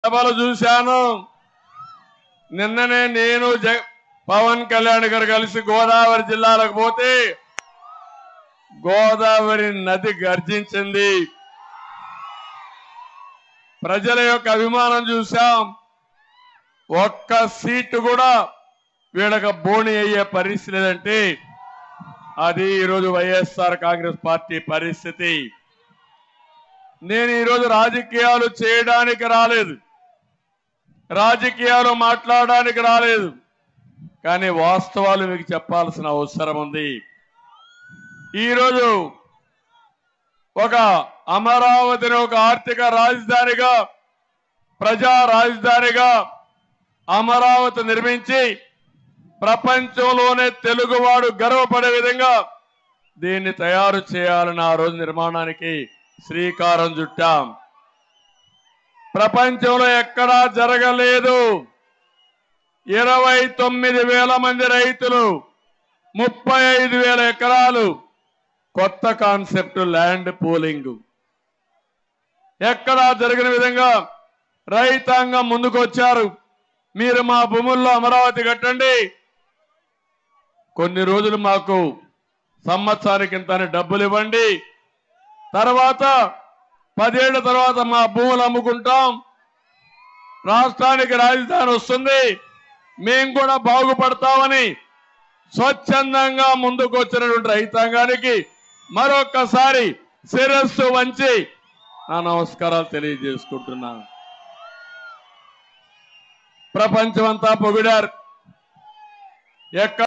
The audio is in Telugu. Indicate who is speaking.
Speaker 1: సభలు చూశాను. నిన్ననే నేను పవన్ కళ్యాణ్ గారు కలిసి గోదావరి జిల్లాలకు పోతే గోదావరి నది గర్జించింది. ప్రజల యొక్క అభిమానం చూశాం. ఒక్క సీటు కూడా వీళ్ళకి బోణి అయ్యే పరిస్థితి లేదంటే అది ఈరోజు వైఎస్ఆర్ కాంగ్రెస్ పార్టీ పరిస్థితి. నేను ఈరోజు రాజకీయాలు చేయడానికి రాలేదు, రాజకీయాలు మాట్లాడడానికి రాలేదు, కానీ వాస్తవాలు మీకు చెప్పాల్సిన అవసరం ఉంది. ఈరోజు ఒక అమరావతిని ఒక ఆర్థిక రాజధానిగా, ప్రజా రాజధానిగా అమరావతి నిర్మించి ప్రపంచంలోనే తెలుగువాడు గర్వపడే విధంగా దీన్ని తయారు చేయాలని ఆ రోజు నిర్మాణానికి శ్రీకారం చుట్టాం. ప్రపంచంలో ఎక్కడా జరగలేదు. 29,000 మంది రైతులు, 35,000 ఎకరాలు, కొత్త కాన్సెప్ట్ ల్యాండ్ పూలింగ్. ఎక్కడా జరిగిన విధంగా రైతాంగం ముందుకు వచ్చారు. మీరు మా భూముల్లో అమరావతి కట్టండి, కొన్ని రోజులు మాకు సంవత్సరానికి ఇంతని డబ్బులు ఇవ్వండి, తర్వాత 10 ఏళ్ల తర్వాత మా భూములు అమ్ముకుంటాం, రాష్ట్రానికి రాజధాని వస్తుంది, మేము కూడా బాగుపడతామని స్వచ్ఛందంగా ముందుకు వచ్చినటువంటి రైతాంగానికి మరొక్కసారి శిరస్సు వంచి నా నమస్కారాలు తెలియజేసుకుంటున్నాను. ప్రపంచమంతా పొగిడారు.